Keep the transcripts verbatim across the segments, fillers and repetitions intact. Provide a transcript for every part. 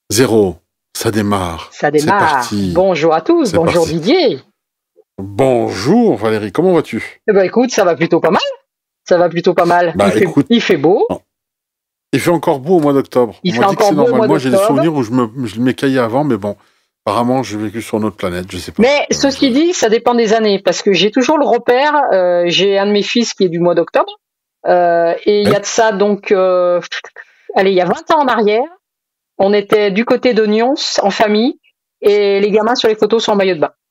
Zéro, ça démarre. Ça C'est démarre. parti. Bonjour à tous, C'est bonjour parti. Didier. Bonjour Valérie, comment vas-tu? Eh ben écoute, ça va plutôt pas mal. Ça va plutôt pas mal. Bah il, fait, écoute, il fait beau. non. Il fait encore beau au mois d'octobre. Il On fait m'a dit que encore c'est beau au normal. mois Moi j'ai des d'octobre. souvenirs où je me je m'écaillais avant, mais bon, apparemment j'ai vécu sur une autre planète, je sais pas. Mais Euh, ceci je- dit, ça dépend des années, parce que j'ai toujours le repère. euh, j'ai un de mes fils qui est du mois d'octobre, euh, et il y a Ouais. de ça donc, euh, allez, il y a vingt ans en arrière, on était du côté de Nyons en famille, et les gamins sur les photos sont en maillot de bain.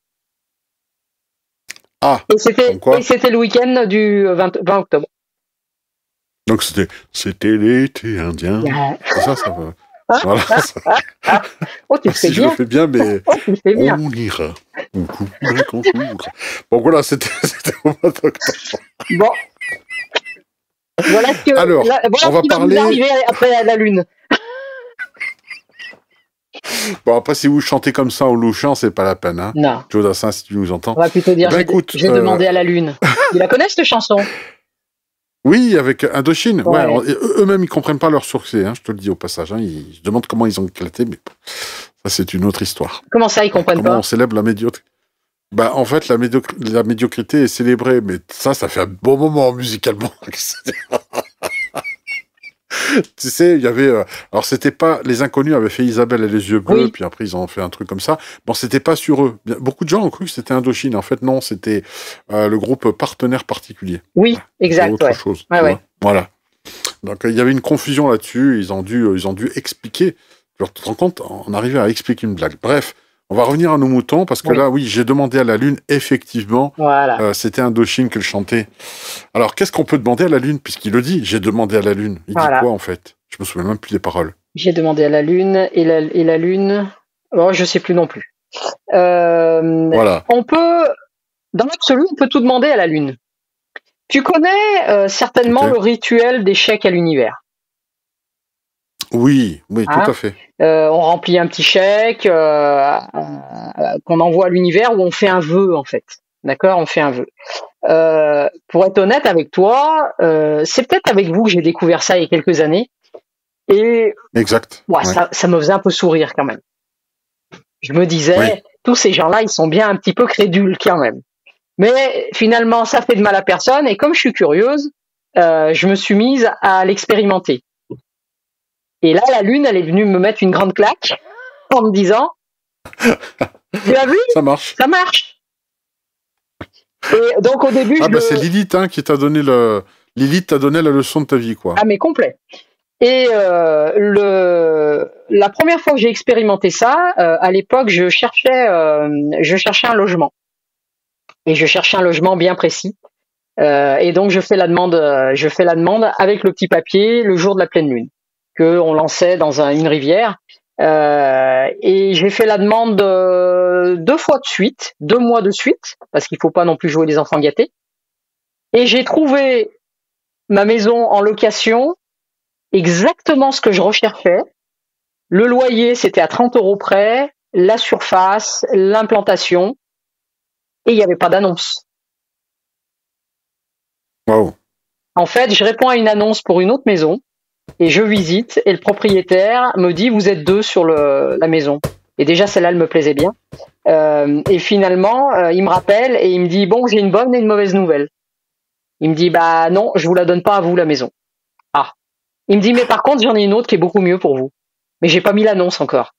Ah, Et c'était, comme quoi? et c'était le week-end du vingt, vingt octobre. Donc c'était c'était l'été indien. Ah, C'est ça, ça va. ah, Voilà. ah, ça- ah, ah. Oh, tu le fais Si je le bien. fais bien, mais Oh, tu le fais bien. on ira. On courra qu'un jour. Bon voilà, c'était c'était au mois d'octobre. Bon, voilà ce que, Alors, là, voilà on ce va qui va parler. nous arriver après la lune. Bon après, si vous chantez comme ça en louchant, c'est pas la peine, hein. Non, Joe Dassin, si tu nous on entends. va plutôt dire Eh ben j'ai, écoute, j'ai euh, demandé à la lune. Tu la connais cette chanson? oui, avec Indochine. Ouais. Ouais. on- et eux- eux-mêmes, ils comprennent pas leur succès, hein, je te le dis au passage. Hein, ils se demandent comment ils ont éclaté, mais ça, c'est une autre histoire. Comment ça, ils comprennent Comment pas? on célèbre la médiocrité? Bah, en fait, la, médiocr- la médiocrité est célébrée, mais ça, ça fait un bon moment musicalement. Tu sais, il y avait... euh, alors, c'était pas... Les Inconnus avaient fait Isabelle et les yeux bleus, Oui. puis après, ils ont fait un truc comme ça. Bon, c'était pas sur eux. Bien- Beaucoup de gens ont cru que c'était Indochine. En fait, non, c'était euh, le groupe Partenaire Particulier. Oui, C'est exact, autre ouais. chose. Ouais, tu ouais. vois. Voilà. Donc, euh, il y avait une confusion là-dessus. Ils ont dû, euh, ils ont dû expliquer. Alors, tu te rends compte, on arrivait à expliquer une blague. Bref, on va revenir à nos moutons, parce que Oui. là, oui, j'ai demandé à la Lune, effectivement, Voilà. euh, c'était Indochine qu'elle chantait. Alors, qu'est-ce qu'on peut demander à la Lune? Puisqu'il le dit, j'ai demandé à la Lune. Il Voilà. dit quoi, en fait? Je me souviens même plus des paroles. J'ai demandé à la lune et la, et la lune. Oh, je sais plus non plus. Euh, Voilà. on peut, dans l'absolu, on peut tout demander à la lune. Tu connais euh, certainement Ok. le rituel des chèques à l'univers. Oui, oui, Hein? tout à fait. Euh, on remplit un petit chèque euh, euh, qu'on envoie à l'univers où on fait un vœu en fait. D'accord, on fait un vœu. Euh, pour être honnête avec toi, euh, c'est peut-être avec vous que j'ai découvert ça il y a quelques années. Et Exact. ouais, Ouais. ça, ça me faisait un peu sourire quand même. Je me disais, Oui. tous ces gens-là, ils sont bien un petit peu crédules quand même. Mais finalement, ça fait de mal à personne. Et comme je suis curieuse, euh, je me suis mise à l'expérimenter. Et là, la lune, elle est venue me mettre une grande claque en me disant, tu as vu, Ça marche. ça marche. Et donc au début, Ah je bah le... c'est Lilith hein, qui t'a donné le... Lilith t'a donné la leçon de ta vie, quoi. Ah mais complet. Et euh, le la première fois que j'ai expérimenté ça, euh, à l'époque, je cherchais euh, je cherchais un logement et je cherchais un logement bien précis. Euh, et donc je fais la demande, euh, je fais la demande avec le petit papier le jour de la pleine lune que on lançait dans un, une rivière. Euh, et j'ai fait la demande euh, deux fois de suite, deux mois de suite, parce qu'il faut pas non plus jouer les enfants gâtés. Et j'ai trouvé ma maison en location, exactement ce que je recherchais. Le loyer, c'était à trente euros près, la surface, l'implantation, et il n'y avait pas d'annonce. Waouh. En fait, je réponds à une annonce pour une autre maison, et je visite, et le propriétaire me dit, vous êtes deux sur le, la maison. Et déjà, celle-là, elle me plaisait bien. Euh, et finalement, euh, il me rappelle, et il me dit, bon, j'ai une bonne et une mauvaise nouvelle. Il me dit, bah non, je vous la donne pas à vous, la maison. Ah. Il me dit, mais par contre, j'en ai une autre qui est beaucoup mieux pour vous. Mais j'ai pas mis l'annonce encore.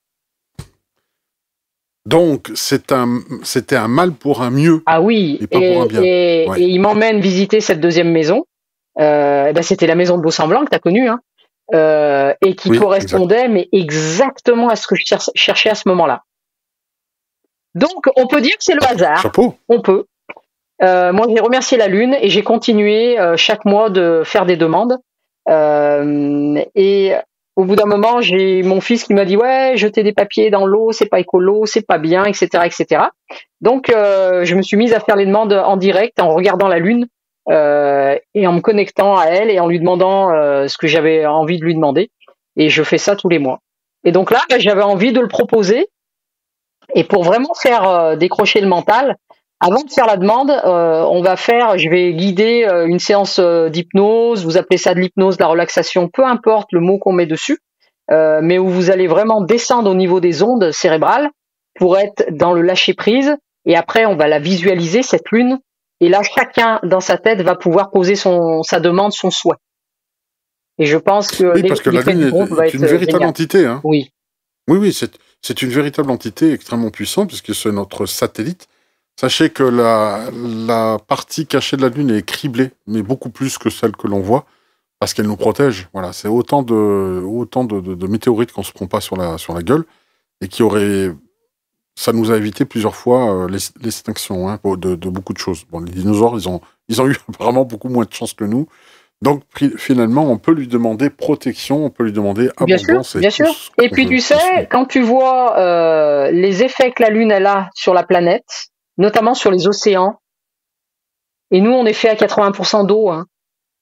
Donc, c'est un, c'était un mal pour un mieux. Ah oui, Et pas et, pour un bien. et, Ouais. et il m'emmène visiter cette deuxième maison. Euh, eh ben c'était la maison de Beau-Semblant que tu as connue, hein, euh, et qui Oui, correspondait mais exactement à ce que je cher- cherchais à ce moment-là. Donc, on peut dire que c'est le hasard. Chapeau. On peut. Euh, moi, j'ai remercié la Lune et j'ai continué euh, chaque mois de faire des demandes. Euh, et au bout d'un moment, j'ai mon fils qui m'a dit ouais, jeter des papiers dans l'eau, c'est pas écolo, c'est pas bien, et cetera, et cetera. Donc, euh, je me suis mise à faire les demandes en direct, en regardant la Lune euh, et en me connectant à elle et en lui demandant euh, ce que j'avais envie de lui demander. Et je fais ça tous les mois. Et donc là, ben, j'avais envie de le proposer. Et pour vraiment faire euh, décrocher le mental, avant de faire la demande, euh, on va faire, je vais guider euh, une séance euh, d'hypnose. Vous appelez ça de l'hypnose, de la relaxation, peu importe le mot qu'on met dessus. euh, mais où vous allez vraiment descendre au niveau des ondes cérébrales pour être dans le lâcher prise. Et après, on va la visualiser cette lune. Et là, chacun dans sa tête va pouvoir poser son sa demande, son souhait. Et je pense que oui, parce que la lune est, est une véritable génial. entité. Hein. Oui. Oui, oui, c'est c'est une véritable entité extrêmement puissante puisque c'est notre satellite. Sachez que la, la partie cachée de la Lune est criblée, mais beaucoup plus que celle que l'on voit, parce qu'elle nous protège. Voilà, c'est autant de, autant de, de, de météorites qu'on se prend pas sur la, sur la gueule, et qui aurait, ça nous a évité plusieurs fois euh, l'extinction hein, de, de beaucoup de choses. Bon, les dinosaures, ils ont, ils ont eu apparemment beaucoup moins de chance que nous. Donc, finalement, on peut lui demander protection, on peut lui demander abondance. Bien sûr, bien sûr. Et puis, tu sais, quand tu vois euh, les effets que la Lune elle a sur la planète, notamment sur les océans. Et nous, on est fait à quatre-vingts pour cent d'eau. Hein.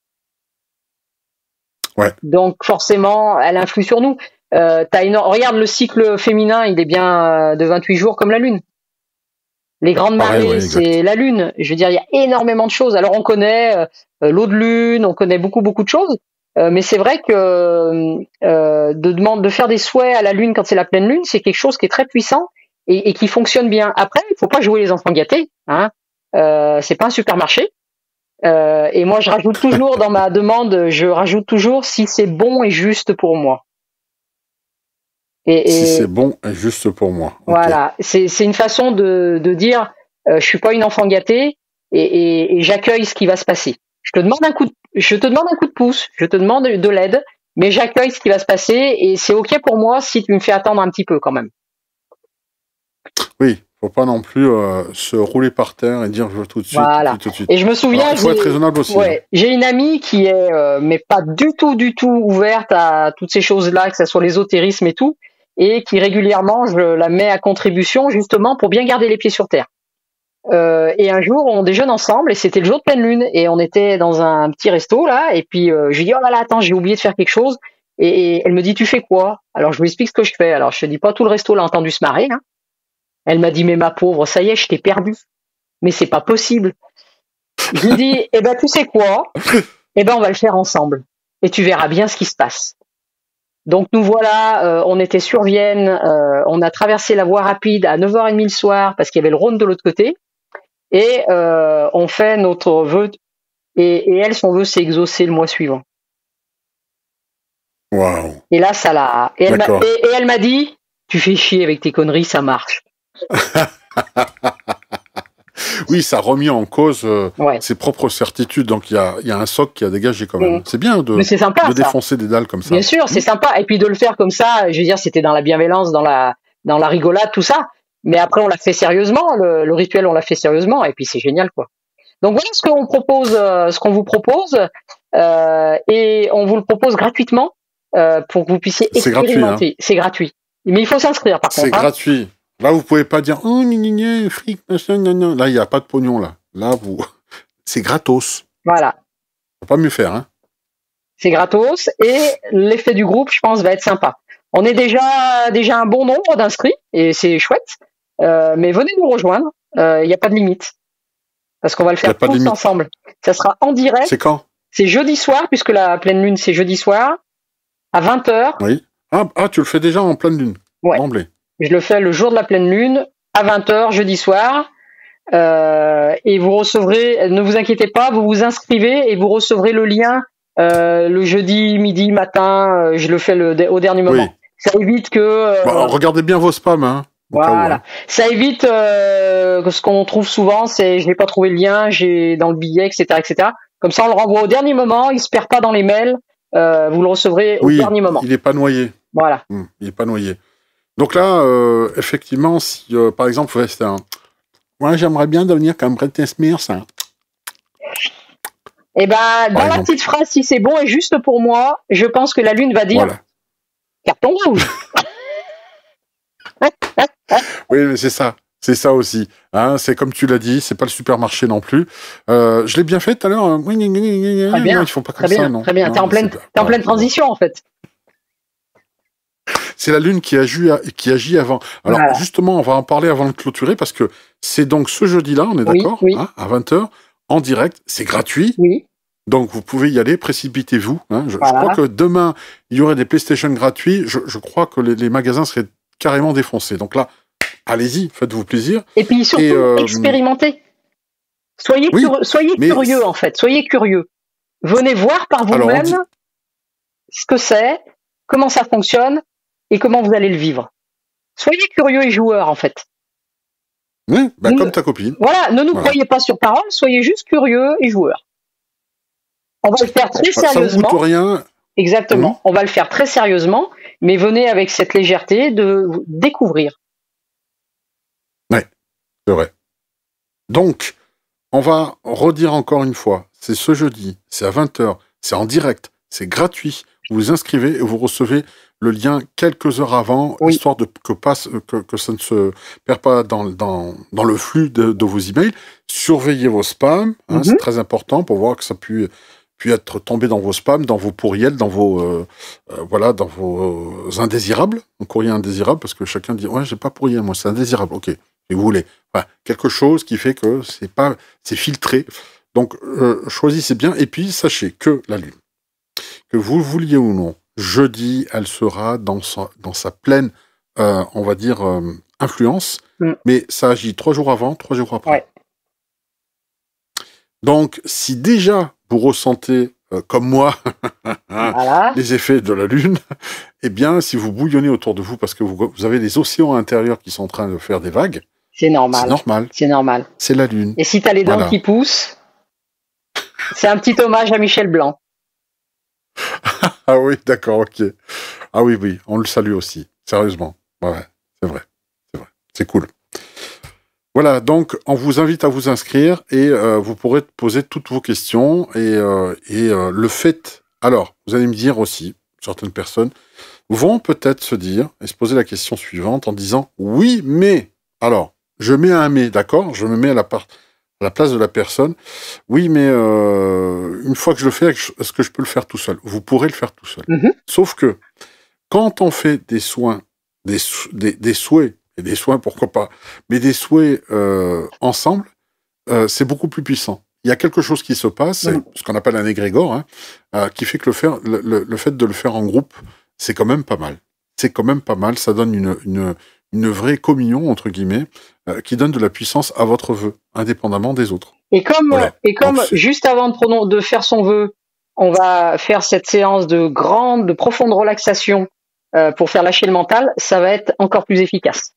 Ouais. Donc, forcément, elle influe sur nous. Euh, t'as une... Regarde, le cycle féminin, il est bien de vingt-huit jours comme la Lune. Les grandes marées, ouais, c'est la Lune. Je veux dire, il y a énormément de choses. Alors, on connaît euh, l'eau de Lune, on connaît beaucoup, beaucoup de choses. Euh, mais c'est vrai que euh, de, demander, de faire des souhaits à la Lune quand c'est la pleine Lune, c'est quelque chose qui est très puissant. Et, et qui fonctionne bien. Après, il faut pas jouer les enfants gâtés. Hein. Euh, c'est pas un supermarché. Euh, et moi, je rajoute toujours dans ma demande, je rajoute toujours si c'est bon et juste pour moi. Et, et si c'est bon et juste pour moi. Voilà, okay. c'est une façon de, de dire, euh, je suis pas une enfant gâtée et, et, et j'accueille ce qui va se passer. Je te demande un coup de, je te demande un coup de pouce, je te demande de l'aide, mais j'accueille ce qui va se passer et c'est ok pour moi si tu me fais attendre un petit peu quand même. Oui, faut pas non plus euh, se rouler par terre et dire je veux tout de suite, voilà. tout de suite, tout de suite. Et je me souviens, il faut être raisonnable aussi. Ouais, hein. J'ai une amie qui est, euh, mais pas du tout, du tout ouverte à toutes ces choses-là, que ce soit l'ésotérisme et tout, et qui régulièrement, je la mets à contribution justement pour bien garder les pieds sur terre. Euh, et un jour, on déjeune ensemble et c'était le jour de pleine lune et on était dans un petit resto là et puis euh, je lui dis oh là là attends j'ai oublié de faire quelque chose et, et elle me dit tu fais quoi? Alors je lui explique ce que je fais. Alors je te dis pas tout le resto l'a entendu se marrer. Hein. Elle m'a dit mais ma pauvre ça y est je t'ai perdu. Mais c'est pas possible. Je lui dis eh ben tu sais quoi? Eh ben on va le faire ensemble et tu verras bien ce qui se passe. Donc nous voilà, euh, on était sur Vienne, euh, on a traversé la voie rapide à neuf heures trente le soir parce qu'il y avait le Rhône de l'autre côté. Et euh, on fait notre vœu et, et elle son vœu s'est exaucé le mois suivant. Waouh. Et là ça l'a et elle m'a et, et elle m'a dit tu fais chier avec tes conneries ça marche. Oui, ça a remis en cause euh, ouais. ses propres certitudes. Donc il y a il y a un socle qui a dégagé quand même. Mmh. C'est bien de sympa, de défoncer des dalles comme ça. Bien sûr, c'est mmh. sympa et puis de le faire comme ça, je veux dire c'était dans la bienveillance, dans la dans la rigolade tout ça. Mais après, on l'a fait sérieusement, le, le rituel, on l'a fait sérieusement, et puis c'est génial, quoi. Donc voilà ce qu'on propose, euh, ce qu'on vous propose, euh, et on vous le propose gratuitement euh, pour que vous puissiez expérimenter. C'est gratuit, hein. gratuit, mais il faut s'inscrire par contre. C'est hein. gratuit. Là, vous pouvez pas dire oh gna gna fric machin gna gna. Là, il y a pas de pognon là. Là, vous, c'est gratos. Voilà. Faut pas mieux faire, hein. C'est gratos, et l'effet du groupe, je pense, va être sympa. On est déjà déjà un bon nombre d'inscrits, et c'est chouette. Euh, mais venez nous rejoindre, il euh, n'y a pas de limite. Parce qu'on va le faire tous ensemble. Ça sera en direct. C'est quand? C'est jeudi soir, puisque la pleine lune, c'est jeudi soir, à vingt heures. Oui. Ah, ah tu le fais déjà en pleine lune? Ouais. D'emblée. Je le fais le jour de la pleine lune, à vingt heures, jeudi soir. Euh, et vous recevrez, ne vous inquiétez pas, vous vous inscrivez et vous recevrez le lien euh, le jeudi, midi, matin. Je le fais le, au dernier moment. Oui. Ça évite que... Euh, bah, regardez bien vos spams, hein. Voilà, hein. Ça évite euh, ce qu'on trouve souvent, c'est je n'ai pas trouvé le lien, j'ai dans le billet, et cetera, et cetera. Comme ça, on le renvoie au dernier moment, il se perd pas dans les mails, euh, vous le recevrez oui, au dernier moment. Il n'est pas noyé. Voilà. Mmh, il n'est pas noyé. Donc là, euh, effectivement, si euh, par exemple, vous restez un, moi j'aimerais bien devenir comme Britney Spears. Hein. Eh ben, dans la petite phrase, si c'est bon et juste pour moi, je pense que la lune va dire voilà. Carton rouge. Oui, mais c'est ça, c'est ça aussi. Hein, c'est comme tu l'as dit, c'est pas le supermarché non plus. Euh, je l'ai bien fait tout à l'heure. Très bien. Non, ils font pas comme très ça, bien, non. Très bien. T'es en pleine, t'es en pleine transition en fait. C'est la lune qui agit, qui agit avant. Alors voilà. Justement, on va en parler avant de clôturer parce que c'est donc ce jeudi-là, on est oui, d'accord, oui. hein, à vingt heures, en direct, c'est gratuit. Oui. Donc, vous pouvez y aller, précipitez-vous. Hein. Je, Voilà. je crois que demain, il y aurait des PlayStation gratuits. Je, je crois que les, les magasins seraient carrément défoncés. Donc là, allez-y, faites-vous plaisir. Et puis surtout, Et, euh, expérimentez. Soyez, oui, cur- soyez mais- curieux, en fait. Soyez curieux. Venez voir par Alors, on vous-même dit- ce que c'est, comment ça fonctionne et comment vous allez le vivre. Soyez curieux et joueurs, en fait. Oui, bah, Nous- comme ta copine. Voilà, ne nous Voilà. croyez pas sur parole, soyez juste curieux et joueurs. On va le faire très Ça vous sérieusement. coûte rien. Exactement. Mhm. On va le faire très sérieusement, mais venez avec cette légèreté de découvrir. C'est vrai. Donc, on va redire encore une fois, c'est ce jeudi, c'est à vingt heures, c'est en direct, c'est gratuit. Vous vous inscrivez et vous recevez le lien quelques heures avant, Oui. histoire de que, passe, que, que ça ne se perd pas dans, dans, dans le flux de, de vos emails. Surveillez vos spams, hein, Mhm. c'est très important pour voir que ça puisse, puisse être tombé dans vos spams, dans vos pourriels, dans vos euh, euh, voilà, dans vos euh, indésirables, un courrier indésirable, parce que chacun dit ouais, j'ai pas pourriel, moi c'est indésirable. Ok, si vous voulez, enfin, quelque chose qui fait que c'est pas, c'est filtré. Donc euh, choisissez bien et puis sachez que la lune, que vous le vouliez ou non, jeudi, elle sera dans sa, dans sa pleine, euh, on va dire, euh, influence, Mm. mais ça agit trois jours avant, trois jours après. Ouais. Donc, si déjà vous ressentez, euh, comme moi, Voilà. les effets de la Lune, eh bien, si vous bouillonnez autour de vous parce que vous, vous avez les océans intérieurs qui sont en train de faire des vagues, C'est c'est normal. normal, C'est normal. c'est la Lune. Et si t'as les dents Voilà. qui poussent, c'est un petit hommage à Michel Blanc. Ah oui, d'accord, ok. Ah oui, oui, on le salue aussi, sérieusement. Ouais, c'est vrai, c'est vrai, c'est cool. Voilà, donc on vous invite à vous inscrire et euh, vous pourrez poser toutes vos questions et, euh, et euh, le fait... Alors, vous allez me dire aussi, certaines personnes vont peut-être se dire et se poser la question suivante en disant « Oui, mais... » Alors, je mets un « mais », d'accord ? Je me mets à la, part, à la place de la personne. « Oui, mais euh, une fois que je le fais, est-ce que je peux le faire tout seul ?» Vous pourrez le faire tout seul. Mhm. Sauf que, quand on fait des soins, des, sou- des, des souhaits, et des soins, pourquoi pas, mais des souhaits euh, ensemble, euh, c'est beaucoup plus puissant. Il y a quelque chose qui se passe, c'est Mhm. ce qu'on appelle un égrégore, hein, euh, qui fait que le, faire, le, le, le fait de le faire en groupe, c'est quand même pas mal. C'est quand même pas mal, ça donne une, une, une vraie communion, entre guillemets, euh, qui donne de la puissance à votre vœu, indépendamment des autres. Et comme, Voilà. et comme Donc, c'est- juste avant de, pronon- de faire son vœu, on va faire cette séance de grande, de profonde relaxation euh, pour faire lâcher le mental, ça va être encore plus efficace.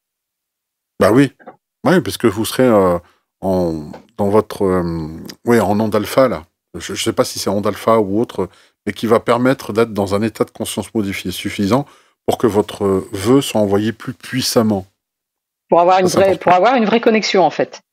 Bah oui, oui, parce que vous serez euh, en, dans votre, euh, oui, en onde alpha là. Je ne sais pas si c'est onde alpha ou autre, mais qui va permettre d'être dans un état de conscience modifié suffisant pour que votre vœu soit envoyé plus puissamment. Pour avoir une Ça, c'est vraie, important. pour avoir une vraie connexion en fait.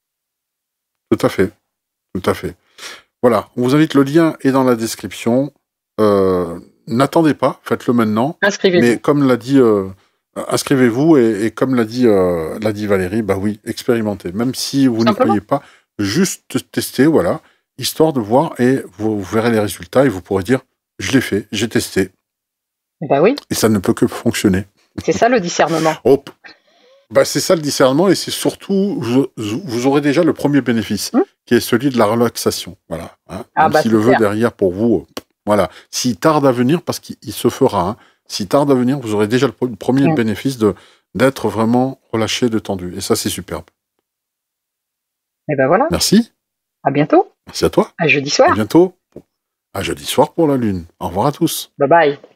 Tout à fait, tout à fait. Voilà, on vous invite, le lien est dans la description. Euh, N'attendez pas, faites-le maintenant. Inscrivez-vous. Mais comme l'a dit, euh, inscrivez-vous et, et comme l'a dit, euh, l'a dit Valérie, bah oui, expérimentez. Même si vous n'y Simplement. croyez pas, juste tester, voilà, histoire de voir et vous, vous verrez les résultats et vous pourrez dire, je l'ai fait, j'ai testé Bah oui, et ça ne peut que fonctionner. c'est ça le discernement. Hop. Bah c'est ça le discernement et c'est surtout, vous, vous aurez déjà le premier bénéfice, Hum. qui est celui de la relaxation. Voilà. Hein. Ah Même bah, si c'est le vœu clair. derrière pour vous, euh, voilà. S'il tarde à venir, parce qu'il il se fera, hein. S'il tarde à venir, vous aurez déjà le pre- premier Hum. bénéfice de d'être vraiment relâché, détendu. Et ça, c'est superbe. Et ben voilà, Merci. à bientôt, Merci à toi. à jeudi À soir. bientôt. À jeudi soir pour la Lune. Au revoir à tous. Bye bye.